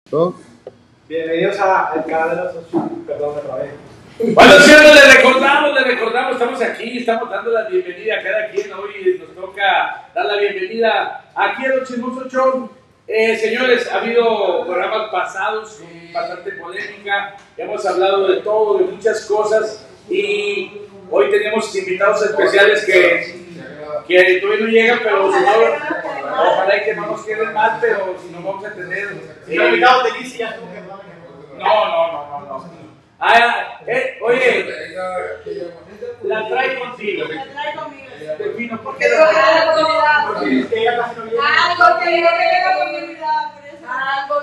¿No? Bienvenidos al canal de los socios. Perdón, otra vez. Bueno, señores, les recordamos, estamos aquí, estamos dando la bienvenida a cada quien. Hoy nos toca dar la bienvenida aquí a Los Chismosos Show. Señores, ha habido programas pasados con bastante polémica, hemos hablado de todo, de muchas cosas, y hoy tenemos invitados especiales que todavía no llegan, pero señor, ojalá que no nos queden mal, pero si no vamos a tener... invitados de Lizzy ya estuvo. No. Oye, la trae contigo. La trae conmigo. Defino, ¿por qué Porque ella casi no viene. Algo que llega con mi vida, por eso.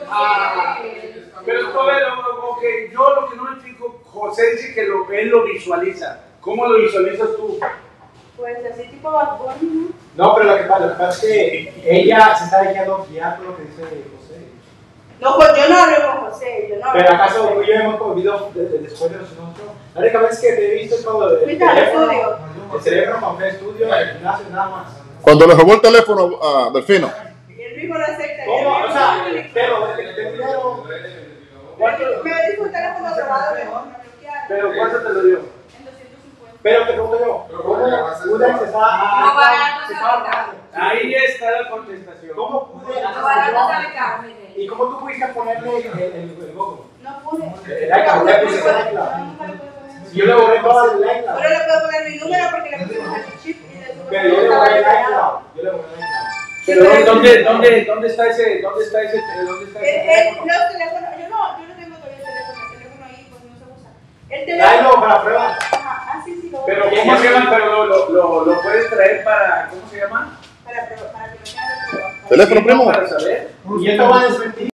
Pero ok, yo lo que no me explico, José dice que él lo visualiza. ¿Cómo lo visualizas tú? Pues así tipo Bad Bunny, ¿no? No, pero lo que pasa es que ella se está dejando guiar por lo que dice José. No, pues yo no hablo con José, yo no hablo. Pero acaso yo hemos convivido después de los nosotros. La única vez que te he visto es cuando el teléfono para un estudio, el gimnasio, nada más. Cuando le robó el teléfono a Delfino. Y él mismo lo acepta. ¿Cómo? O sea, pero te pidieron. Me dijo un teléfono robado, me bloquearon. ¿Pero cuánto te lo dio? En 250. Pero te pregunto yo, ¿cómo pude se está Ahí está la contestación. ¿Cómo pude ¿Y cómo tú pudiste ponerle el logo? No pude. Le puse la tecla. Yo le borré todas las letras. Pero le puedo poner mi número porque le pusimos el chip y le Pero yo le borré la tecla. Pero ¿dónde está ese Los teléfonos, yo no tengo todavía el teléfono ahí, pues no se usa. El teléfono. Tráelo para pruebas. Ajá, sí. Pero ¿cómo se llama? Pero lo puedes traer para, ¿cómo se llama? Para que me quede el prueba. ¿Teléfono, primo? Para saber. Y esto va a desmentir.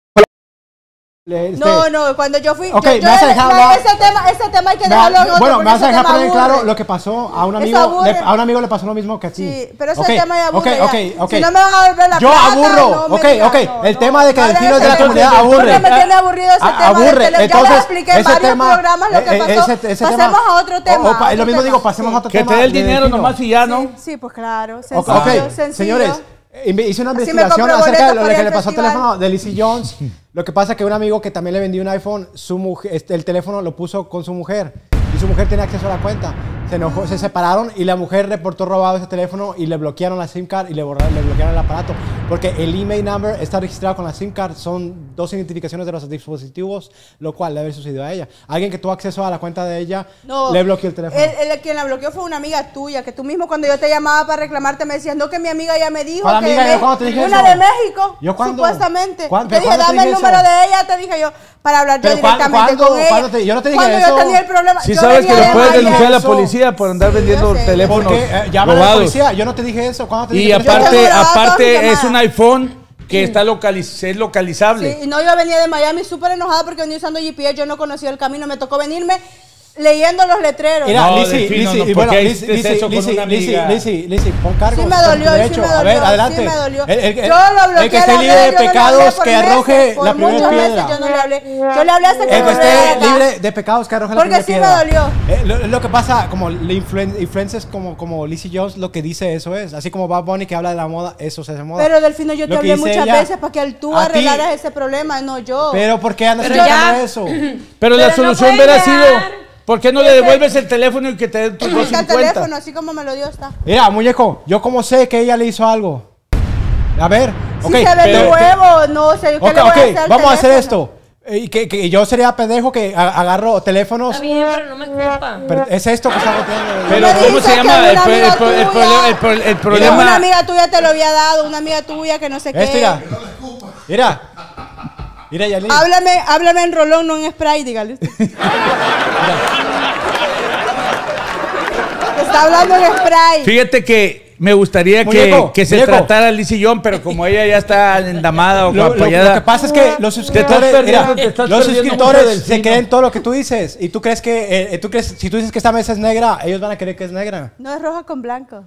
No, cuando yo fui, Okay, me vas a dejar hablar. ese tema hay que dejarlo en otro. Bueno, porque me vas a ese dejar tema poner aburre. claro lo que pasó a un Eso amigo. aburre. A un amigo le pasó lo mismo que a ti. Sí, pero ese Okay, tema ya aburre. okay. Si no me van a volver la Yo plata, aburro. no me Ok. digan, El tema de que Delfino es de la ese- comunidad porque aburre. me tiene aburrido ese tema. Aburre. Ya les Entonces, expliqué en ese varios tema, programas lo que pasó. Pasemos a otro tema. Lo mismo digo, pasemos a otro Que tema. te dé el de dinero Delfino. nomás y ya, ¿no? Sí, pues claro. Ok, Sencillo. señores, hice una Así me investigación compro acerca de boletos lo para que el le pasó al festival. teléfono de Lizzy Jones. Lo que pasa es que un amigo que también le vendió un iPhone, su mujer, el teléfono lo puso con su mujer y su mujer tenía acceso a la cuenta. Se enojó, se separaron y la mujer reportó robado ese teléfono y le bloquearon la SIM card y le bloquearon el aparato. Porque el email number está registrado con la SIM card, son dos identificaciones de los dispositivos, lo cual le había sucedido a ella. Alguien que tuvo acceso a la cuenta de ella le bloqueó el teléfono. Quien la bloqueó fue una amiga tuya, que tú mismo cuando yo te llamaba para reclamarte me decías, no, que mi amiga ya me dijo ¿Cuál que amiga? ¿Yo cuándo te dije una eso? de México, ¿Yo cuándo? supuestamente. ¿Cuándo? Te dije, ¿Cuándo te dame el dije número eso? de ella, te dije yo, para hablar yo ¿Pero directamente cuándo? con ella. ¿Cuándo yo no te dije Cuando eso? yo tenía el problema. Si yo sabes que venía lo de puedes Miami. denunciar a la eso. policía por andar vendiendo yo sé. teléfonos Porque llama a la robados. policía, yo no te dije eso. ¿Cuándo te dije Y que tengo grabado todas mis aparte es llamadas. un iPhone que está es localizable. Sí, y no, yo venía de Miami súper enojada porque venía usando GPS, yo no conocía el camino, me tocó venirme leyendo los letreros. Mira, No, Lizzy, Delfino, Lizzy, no, y ¿por bueno, qué Lizzy, hiciste eso con una amiga? Lizzy, pon cargo. Sí me con dolió, tu sí derecho. me A dolió, ver, adelante. sí me dolió. El Yo lo bloqueé, que esté le libre hablé, de yo no le pecados, hablé por que meses, arroje por la primera muchos meses piedra. yo no le hablé. Yo le hablé hasta que El que me volviera esté acá. libre de pecados, que arroje la Porque primera sí me piedra. dolió. Lo que pasa, como influencers como Lizzy Jones, lo que dice eso es. Así como Bad Bunny que habla de la moda, eso se hace moda. Pero Delfino, yo te Lo que hablé dice muchas ella, veces para que tú a ti- arreglaras ese problema, no yo. Pero ¿por qué andas Pero explicando ya. eso? Pero la no solución puede hubiera quedar. sido, ¿por qué no le devuelves el teléfono y que te den tus Ahí está el 250? teléfono, así como me lo dio está. Mira, muñeco, yo como sé que ella le hizo algo. A ver, Si se ve pero- nuevo, no sé, ¿qué Ok, le voy a hacer ok, al vamos a hacer teléfono? esto. Y que yo sería pendejo que agarro teléfonos. Está bien, pero no me culpa. Pero es esto que está golpeando. Pero me ¿cómo dices se que llama? una amiga tuya- El Que una problema... amiga tuya te lo había dado, una amiga tuya que no sé qué. Esto, mira. Mira, Yalí. Háblame en rolón, no en spray, dígale usted. Te está hablando en spray. Fíjate que me gustaría Muñeco, que se muñeco. tratara Lizzy John, pero como ella ya está endamada o Lo apoyada... que pasa es que los suscriptores, perdiendo- mira, te estás los perdiendo suscriptores mucho del se fino. creen todo lo que tú dices. Y tú crees que, si tú dices que esta mesa es negra, ellos van a creer que es negra. No es roja con blanco.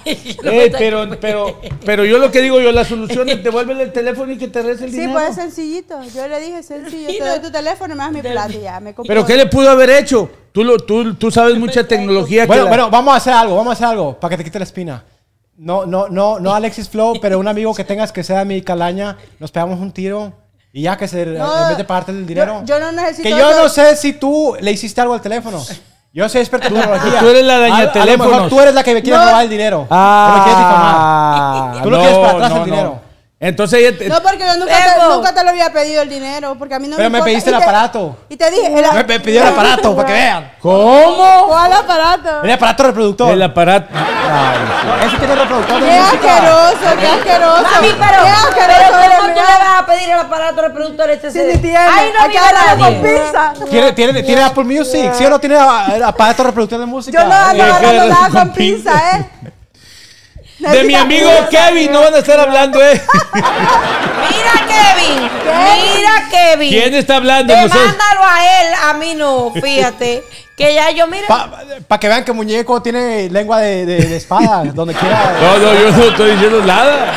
pero yo lo que digo, la solución es devuélvele el teléfono y que te regrese el Sí, dinero. pues es sencillito. Yo le dije sencillo. Te doy tu teléfono y me das mi plata y ya. Me compró. ¿Pero qué le pudo haber hecho? Tú sabes mucha tecnología. Bueno, vamos a hacer algo para que te quite la espina. No Alexis Flow, pero un amigo que tengas que sea de mi calaña, nos pegamos un tiro Y ya que en vez de pagarte el dinero. Yo no necesito. Que yo no sé si tú le hiciste algo al teléfono. Yo soy experto en tecnología. Tú eres la daña teléfonos. A lo mejor tú eres la que me quieres robar el dinero. Me quieres difamar. Tú lo quieres para atrás el dinero. Entonces ella No, porque yo nunca te lo había pedido el dinero, porque a mí no Pero me pediste el aparato. Y te dije... Me pidió el aparato, para que vean. ¿Cómo? ¿Cuál aparato? El aparato reproductor. El aparato. Ese tiene reproductor de ¡Qué música. asqueroso, qué asqueroso! Mami, pero ¿cómo tú le vas a pedir el aparato reproductor este? Sí, ni tiene. Ay, no Aquí ahora con pinza. ¿Tiene Apple Music? ¿Sí o no tiene aparato reproductor de música? Yo no ando agarrando nada con pinza, De mi amigo Kevin no van a estar hablando, Mira, Kevin. Mira, Kevin. ¿Quién está hablando? Demándalo a él, a mí no, fíjate. Que ya yo, mira. Para que vean que Muñeco tiene lengua de espada, donde quiera. No, yo no estoy diciendo nada.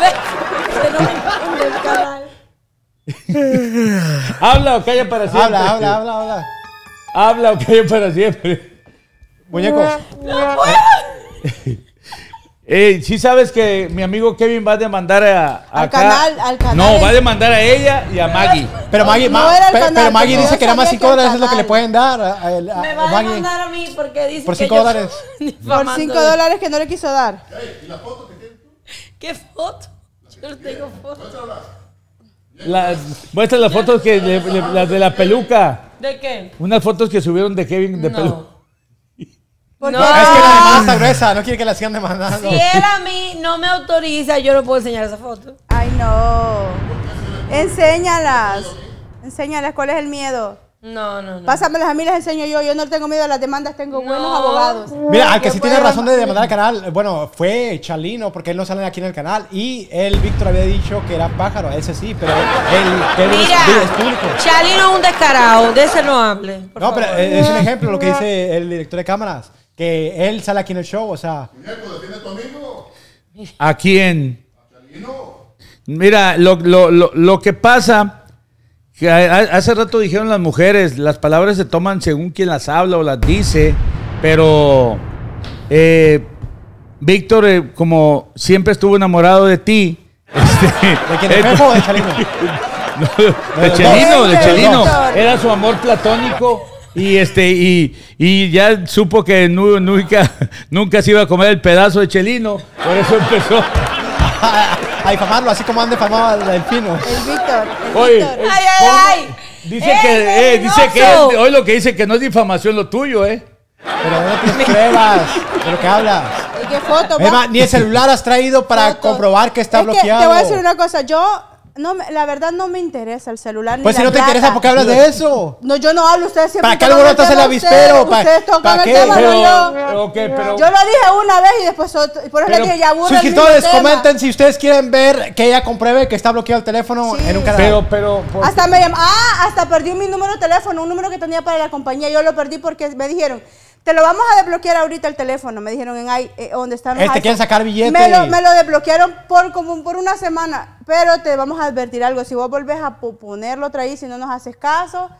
Habla o calla para siempre. Habla. Habla o calla para siempre. Muñeco. Sí sabes que mi amigo Kevin va a demandar al canal. No, va a demandar a ella y a Maggie. Pero Maggie dice que nada más $5 es lo que le pueden dar. Me va a demandar a mí porque dice por que $5. Por $5 que no le quiso dar. ¿Y la foto que tienes tú? ¿Qué foto? Yo no tengo foto. Muestra las fotos las de la peluca. ¿De qué? Unas fotos que subieron de Kevin de peluca. No. Es que la demanda está gruesa, no quiere que la sigan demandando. Si él a mí no me autoriza, yo no puedo enseñar esa foto. Ay, no. Enséñalas. Enséñalas, ¿cuál es el miedo? No. Pásamelas a mí, las enseño yo. Yo no tengo miedo a las demandas, tengo buenos abogados. Mira, al que sí tiene razón de demandar al canal, bueno, fue Chalino, porque él no sale aquí en el canal. Y Víctor había dicho que era pájaro, ese sí, pero él es público. Chalino es un descarado, de ese no hable. No, pero es un ejemplo lo que dice el director de cámaras. Que él sale aquí en el show, o sea. ¿Defiende a tu amigo? ¿A quién? ¿A Chalino? Mira, lo que pasa, que hace rato dijeron las mujeres, las palabras se toman según quien las habla o las dice, pero Víctor, como siempre estuvo enamorado de ti. ¿De quién? ¿De Pepo o de Chalino? No, de Chalino. Era su amor platónico. Y ya supo que nunca se iba a comer el pedazo de Chelino, por eso empezó a difamarlo, así como han difamado al Delfino. El Víctor. Oye, ay. Dice que hoy lo que dice que no es difamación lo tuyo, Pero no tienes pruebas de lo que hablas. ¿Y qué foto? Ni el celular has traído para comprobar que está bloqueado. Te voy a decir una cosa, la verdad no me interesa el celular. Pues si no te interesa, ¿por qué hablas de eso? No, yo no hablo, ustedes siempre. ¿Para qué alborotas el avispero? Ustedes tocan el tema, pero, yo. pero, yo lo dije una vez y después por eso le dije, ya aburro. Suscriptores, comenten si ustedes quieren ver que ella compruebe que está bloqueado el teléfono en un canal. Pero hasta me llamaron, hasta perdí mi número de teléfono, un número que tenía para la compañía, yo lo perdí porque me dijeron, te lo vamos a desbloquear ahorita el teléfono, me dijeron donde están los quieren sacar billetes. Me lo desbloquearon por una semana, pero te vamos a advertir algo, si vos volvés a ponerlo otra vez, si no nos haces caso,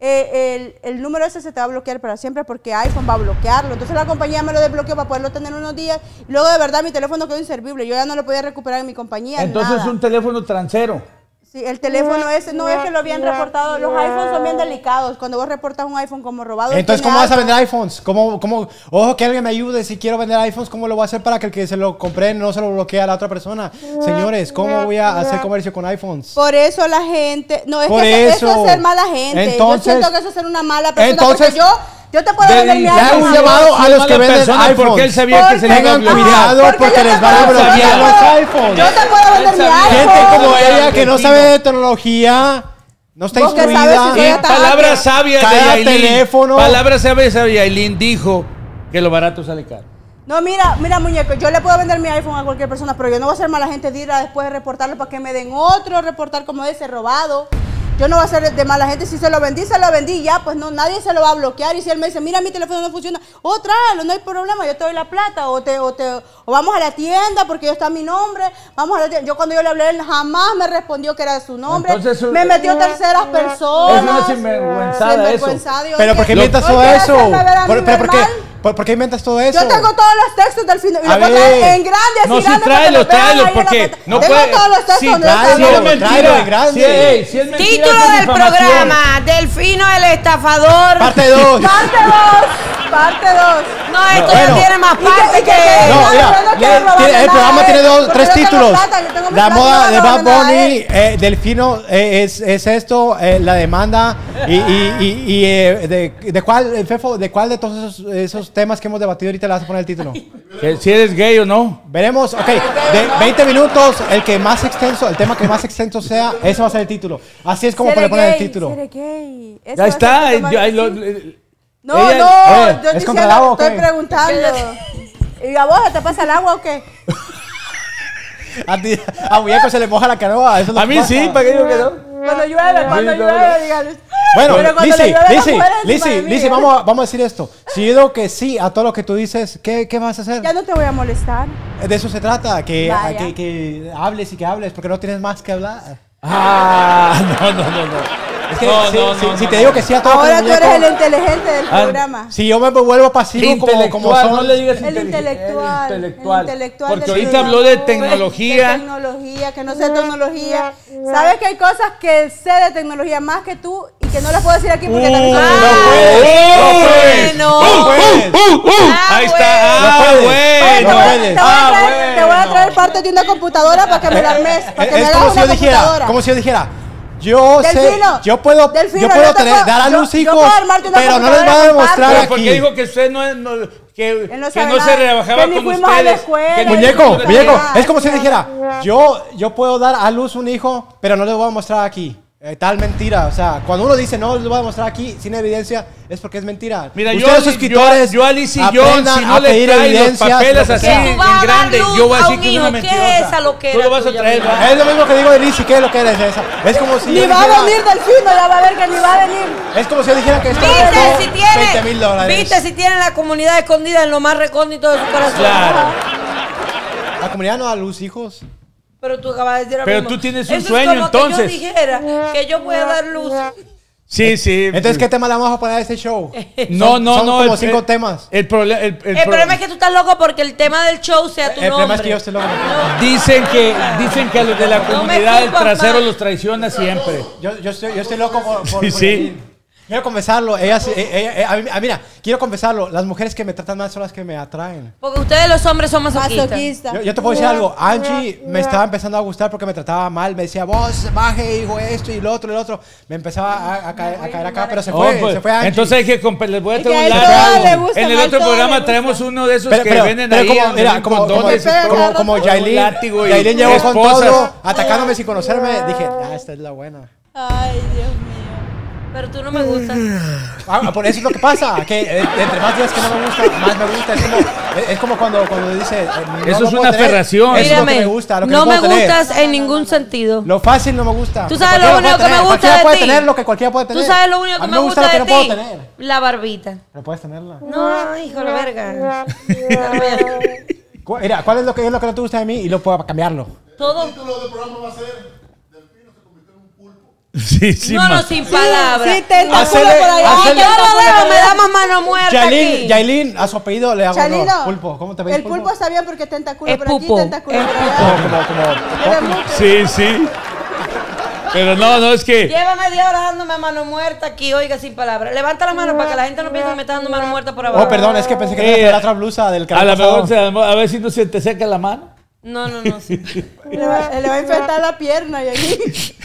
el número ese se te va a bloquear para siempre porque iPhone va a bloquearlo. Entonces la compañía me lo desbloqueó para poderlo tener unos días, y luego de verdad mi teléfono quedó inservible, yo ya no lo podía recuperar en mi compañía. Entonces es un teléfono transero. Sí, el teléfono ese, no es que lo habían reportado, los iPhones son bien delicados, cuando vos reportas un iPhone como robado. Entonces, ¿cómo vas a vender iPhones? Ojo, que alguien me ayude, si quiero vender iPhones, ¿cómo lo voy a hacer para que el que se lo compre no se lo bloquee a la otra persona? Señores, ¿cómo voy a hacer comercio con iPhones? Por eso la gente, no, es por que eso es ser mala gente, entonces, yo siento que eso es ser una mala persona, entonces, porque yo te puedo vender mi iPhone. un llamado a los que venden iPhones. Porque él sabía que se le iba a tengan cuidado porque les van a bloquear los iPhones. Yo te puedo vender mi iPhone. Gente como ella que no sabe de tecnología, no está instruida. Y palabra sabia de Yailin. Teléfono. Palabra sabia de Yailin dijo que lo barato sale caro. No, mira, muñeco, yo le puedo vender mi iPhone a cualquier persona, pero yo no voy a ser mala gente de ir a después de reportarlo para que me den otro reportar como ese robado. Yo no voy a ser de mala gente. Si se lo vendí ya, pues no, nadie se lo va a bloquear. Y si él me dice, mira, mi teléfono no funciona, tráelo, no hay problema, yo te doy la plata. O vamos a la tienda porque yo está mi nombre, vamos a la tienda. Yo cuando yo le hablé, él jamás me respondió que era su nombre. Entonces, me metió terceras personas. Es una sinvergüenzada eso. Pero ¿por qué mientas todo eso? ¿Por qué inventas todo eso? Yo tengo todos los textos del fino. Y A lo puedo traer ver. en grande, así No, sí, grande, para que lo vean tráelos, ahí en la porque pantalla. no Tengo puede. todos los textos Sí, donde está tráelo, si es todo. mentira, tráelo en grande. Si es mentira, Título es del difamación. programa: Delfino el estafador. Parte 2. Parte 2. Parte 2. No, esto bueno. no tiene más Y parte que- que. No, yo mira, no quiero robarle el nada, programa tiene porque tres yo tengo títulos. plata, yo tengo mi La plata, moda yo de no Bad robarle nada a Bunny, él. Delfino es esto, la demanda de cuál, Fefo, de cuál de todos esos temas que hemos debatido ahorita le vas a poner el título. Que si eres gay o no. Veremos, ok, de 20 minutos, el tema que más extenso sea, ese va a ser el título. Así es como Seré le ponen el gay, título. seré gay. Ese Ya va a ser está. el tema ahí de- lo- No, ella- no, Oye, yo ¿es contra el agua o estoy qué? preguntando. ¿Y a vos te pasa el agua o qué? A Muñeco se le moja la canoa. Eso es lo A que mí pasa. sí, ¿para qué digo que no? Cuando llueve, dígale. Bueno, Pero cuando le llueve a las mujeres encima de mí, Lizzy, ¿eh? vamos a decir esto. Si yo digo que sí a todo lo que tú dices, ¿qué vas a hacer? Ya no te voy a molestar. De eso se trata, que Vaya. hables y que hables, porque no tienes más que hablar. Ah, no. Es que No, si, no, si- no, si no, te digo no. que sí a todo Ahora con tú muñeco, eres el inteligente del programa. si yo me vuelvo pasivo como Intelectual, son, no le digas El inteligente, intelectual. el intelectual. El intelectual Porque del ahorita programa. habló de De tecnología. tecnología, que no sé tecnología. ¿Sabes que hay cosas que sé de tecnología más que tú y que no las puedo decir aquí porque también son Bueno. no puedes. Ahí está. No Ah, puedes. bueno. No puedes. Te voy a traer parte de una computadora para que me la armes, para que me Es hagas como si una yo dijera, computadora. como si yo dijera, yo Delfino, sé, yo puedo Delfino, dar a yo luz puedo hijos, armarte una pero no les voy a computadora demostrar Pero aquí. porque dijo que usted que Él no no sabe se nada, rebajaba que ni con fuimos a la ustedes. escuela, que ni Muñeco, no sabe muñeco, nada. es como si dijera, yo puedo dar a luz un hijo, pero no les voy a mostrar aquí. Tal mentira, o sea, cuando uno dice no les voy a mostrar aquí sin evidencia, es porque es mentira. Mira, ustedes suscriptores, yo a Lizzy John, aprendan si no a le pedir trae los evidencias, papeles lo que así sea. Que en tú vas a dar grande, luz yo voy a a decir un que es una hijo. ¿Qué mentirosa. es esa loquera Tú lo vas a tuya, traer, mi ¿verdad? Es lo mismo que digo de Lizzy, ¿qué es lo que eres esa? Es como si Ni yo va a dijera, venir Delfino, ya va a ver que ni va a venir. es como si yo dijera que esto ¿Viste costó si tiene? $20,000. ¿Viste si tiene la comunidad escondida en lo más recóndito de su corazón? Claro. La comunidad no da luz hijos. Pero tú acabas de decir lo Pero mismo. tú tienes un Eso sueño, es como entonces. Que yo dijera que yo voy a dar luz. Sí, sí. Entonces, ¿qué tema le vamos a poner a este show? No, Son no. como 5 temas. El problema. El problema es que tú estás loco porque el tema del show sea tu El nombre. problema es que yo estoy loco. Dicen que a los de la No me comunidad el escupas trasero más. los traiciona siempre. Yo estoy loco por Sí, por sí. Yailin. Quiero confesarlo. Mira, quiero confesarlo. Las mujeres que me tratan mal son las que me atraen. Porque ustedes los hombres son masoquistas. Masoquista. Yo te puedo decir algo. Angie me estaba empezando a gustar porque me trataba mal. Me decía, vos, baje, hijo, esto y lo otro. Me empezaba a caer acá, pero se fue, Oh, pues, se fue Angie. entonces hay que les voy a Es que traer un a él todo largo. le gusta, En el a otro todo programa le gusta. traemos uno de esos Pero- que pero- venden pero ahí. como- donde mira, venden como condones y todo, como con un Yailin, látigo y Yailin llegó con esposas. todo, atacándome sin conocerme. Dije, esta es la buena. Ay, Dios mío. Pero tú no me gustas. Por eso es lo que pasa, que entre más días que no me gusta, más me gusta. Es como cuando dice, no Eso lo es puedo una tener. aferración. Eso es lo que Mírame, me gusta, lo que no me puedo tener. gustas en ningún sentido. Lo fácil no me gusta. Tú Porque sabes lo cualquiera único que me puede gusta tener. de Cualquiera puede ti. tener lo que cualquiera puede Tú tener. sabes lo único A que mí me gusta lo de que no puedo ti. tener. La barbita. Pero puedes tenerla. No, hijo de verga. Mira, ¿cuál es lo que no te gusta de mí? Y lo puedo cambiarlo. Todo. El título del programa va a ser Delfino se convirtió en un pulpo. Sí, sí, No, no, más. sin palabras. Sí, tentáculo Hacele- por allá. hacele- Yo lo veo, me da más mano muerta aquí. Yailin, a su apellido le hago Chalino, no, pulpo. ¿Cómo te ves? el pulpo está bien porque tentáculo Es por aquí, pupo, tentáculo es por pupo. allá. Como Sí, sí. Pero no, es que. Lleva media hora dándome mano muerta aquí, oiga, sin palabras. Levanta la mano para que la gente no piense que me está dando mano muerta por abajo. Oh, perdón, es que pensé que tenía la otra blusa del A canal lo mejor, pasado. a ver si no se te seca la mano. No, sí. Le va a infectar la pierna y ahí.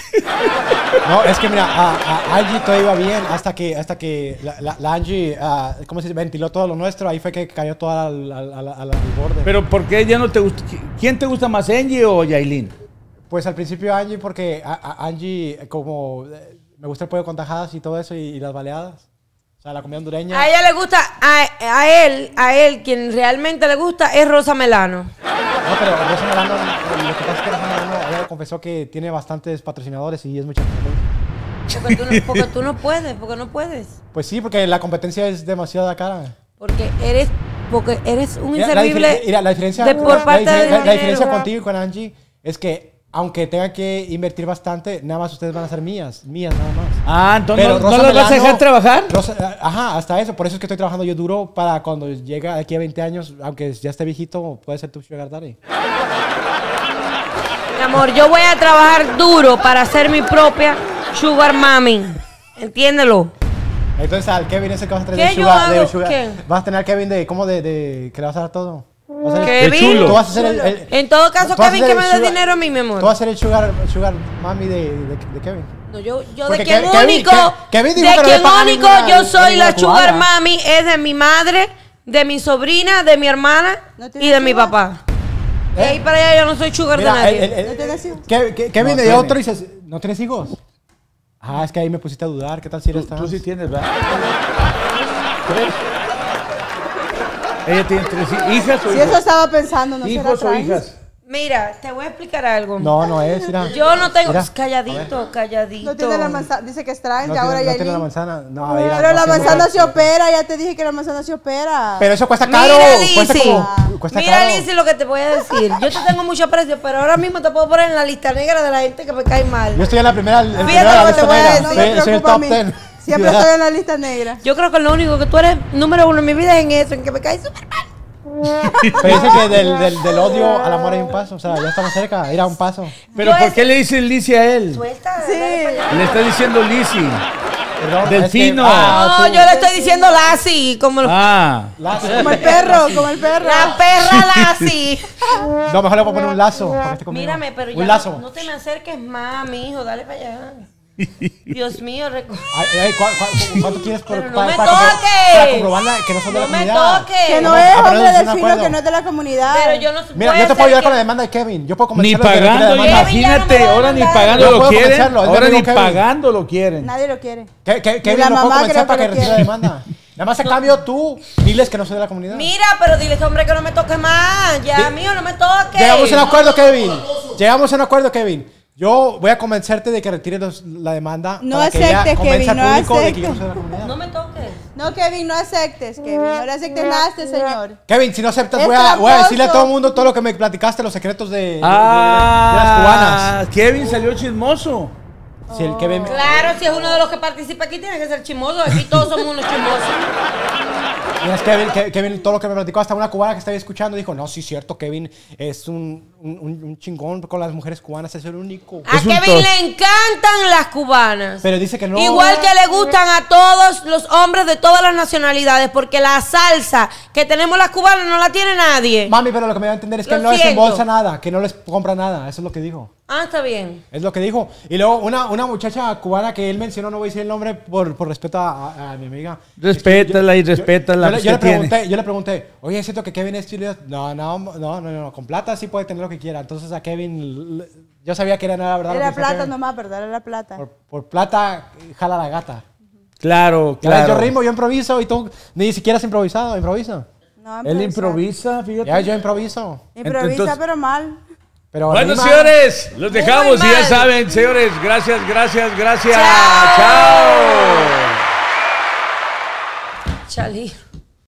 No, es que mira, a Angie todo iba bien hasta que la Angie, ¿cómo se dice? Ventiló todo lo nuestro. Ahí fue que cayó todo al borde. Pero ¿por qué ya no te gusta? ¿Quién te gusta más, Angie o Yailin? Pues al principio Angie, porque Angie, como me gusta el pollo con tajadas y todo eso y las baleadas. O sea, la comida hondureña. A ella le gusta, a él, quien realmente le gusta es Rosa Melano. No, pero Rosa Melano, lo que pasa es que Rosa Melano, ella confesó que tiene bastantes patrocinadores y es mucha competencia. Porque tú no puedes. Pues sí, porque la competencia es demasiado cara. Porque eres un Mira, inservible la diferencia, por parte del la dinero. diferencia contigo y con Angie es que aunque tenga que invertir bastante, nada más ustedes van a ser mías nada más. Ah, entonces Pero ¿no Rosa las vas a dejar Melano- trabajar? Ajá, hasta eso. Por eso es que estoy trabajando yo duro para cuando llegue aquí a 20 años, aunque ya esté viejito, puede ser tu sugar daddy. Mi amor, yo voy a trabajar duro para ser mi propia sugar mami. Entiéndelo. Entonces al Kevin ese que vas a tener ¿Qué de yo sugar, hago? ¿Qué? vas a tener al Kevin de ¿cómo de que le vas a dar todo? Vas a ser- Kevin. Tú vas a ser el En todo caso, tú vas a Kevin, ser que el me dé sugar- dinero a mí, mi amor. Tú vas a ser el sugar mami de Kevin. No, yo Porque de quien Kevin- único, Kevin dijo de que no le quien pagan único ninguna- yo soy ninguna la sugar cubana. mami es de mi madre, de mi sobrina, de mi hermana ¿No tienes y de mi sugar? papá. De ahí para allá yo no soy sugar de Mira, nadie. ¿No tienes hijos? Kevin No de tiene. otro y dices, ¿no tienes hijos? Ah, es que ahí me pusiste a dudar. ¿Qué tal si eres Tú trans? sí tienes, ¿verdad? ¿Tres? Ella tiene 3 hijas o Si hijos. eso estaba pensando, no será ¿Hijos o trans. hijas? Mira, te voy a explicar algo. No es, mira. Yo no tengo. Mira. Calladito, calladito. No tiene la manzana, dice que es trans, No ya ahora tiene, ya no tiene hay la ni- manzana. No, mira, Pero no la tiene manzana mujer. se opera, ya te dije que la manzana se opera. Pero eso cuesta Mira, caro. Cuesta Lizzy. como. Cuesta Mira, caro. Lizzy, lo que te voy a decir. Yo te tengo mucho aprecio, pero ahora mismo te puedo poner en la lista negra de la gente que me cae mal. Yo estoy en la primera. El Fíjate primero de la lo que lista te voy a negra. decir. no me Soy el preocupa a top mí. 10. Siempre estoy en la lista negra. Yo creo que lo único que tú eres número uno en mi vida es en eso, en que me caes súper mal. Pero dice que del odio al amor hay un paso. O sea, ya estamos cerca. Ir a un paso. ¿Pero Yo por es- qué le dices Lizzy a él? Suelta, Sí. dale para allá. Le está diciendo Lizzy. Perdón. Delfino. es que- No, tú- yo le estoy diciendo Lassie, como Lazo. Como el perro, como el perro. la perra Lassie. No, mejor le voy a poner un lazo. para que esté conmigo. Mírame, pero ya Un lazo. no te me acerques más, mi hijo, dale para allá. Dios mío, ¿Cuánto quieres por Pero no me para toques. comprobarla que no son de no la me comunidad? toques. Que no Ah, es pero hombre eso es un delfino, acuerdo. que no es de la comunidad. Pero yo no Mira, puede yo te puedo ser ayudar que- con la demanda de Kevin. Yo puedo Ni convencerlo de que retire la pagando, demanda. Kevin ya no me imagínate, va a ahora ni mandar. pagando Yo lo puedo quieren. convencerlo, es mi Ahora amigo ni Kevin. pagando lo quieren. Nadie lo quiere. Kevin la lo puedo mamá convencer creo para que que lo retire la quiere. demanda. Nada más a cambio tú, diles que no soy de la comunidad. Mira, pero dile a este hombre que no me toque más. Ya, mío, no me toque. Llegamos a un acuerdo, Kevin. Llegamos a un acuerdo, Kevin. Yo voy a convencerte de que retire la demanda. No para que ella aceptes, convenza Kevin, al no público de que yo no aceptes. soy de la comunidad. No me toques. No, Kevin, no aceptes, Kevin. No le aceptes nada a este señor. Kevin, si no aceptas, Es voy a decirle a tramposo. todo el mundo todo lo que me platicaste, los secretos de las Ah, Kevin salió chismoso. cubanas. Si el Kevin. Claro, si es uno de los que participa aquí, tiene que ser chismoso. Aquí todos somos unos chismosos. Mira, es Kevin, todo lo que me platicó, hasta una cubana que estaba escuchando, dijo, no, sí, cierto, Kevin es un chingón con las mujeres cubanas, es el único. A Es un Kevin tos. le encantan las cubanas. Pero dice que no. Igual que le gustan a todos los hombres de todas las nacionalidades, porque la salsa que tenemos las cubanas no la tiene nadie. Mami, pero lo que me va a entender es que Lo él no les siento. embolsa nada, que no les compra nada, eso es lo que dijo. Ah, está bien. Es lo que dijo. Y luego una muchacha cubana que él mencionó, no voy a decir el nombre por respeto a mi amiga. Respétala y respétala. Yo le tiene. yo le pregunté, oye, siento que Kevin es chile. No, con plata sí puede tener lo que quiera. Entonces a Kevin, yo sabía que era nada verdad. lo Era que decía plata Kevin. nomás, ¿verdad? Era plata. Por plata, jala la gata. Claro, Ya ves, claro. yo ritmo, yo improviso y tú ni siquiera has improvisado, improvisa. No, Él improvisa, fíjate. Ya yo improviso. Improvisa, Entonces- pero mal. Pero Bueno, rima. señores, los dejamos y ya mal. saben, señores, gracias. Chao. Chao. Chali.